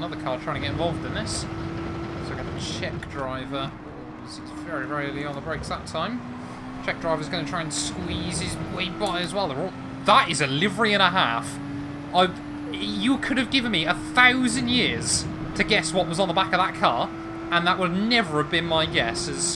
another car trying to get involved in this. So we're going to check driver. Oh, he's very, very early on the brakes that time. Check driver's going to try and squeeze his way by as well. That is a livery and a half. You could have given me 1,000 years to guess what was on the back of that car, and that would never have been my guess, as